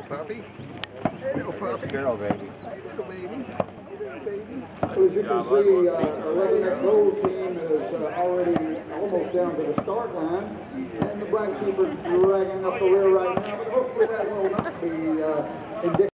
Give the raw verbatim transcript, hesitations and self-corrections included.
puppy. Hey, little puppy. Girl, baby. Hey, little baby. Hey, little baby. So as you can see, uh, the Leatherneck Gold team is uh, already almost down to the start line, and the Black Sheep are dragging up the rear right now, but hopefully that will not be uh, indicative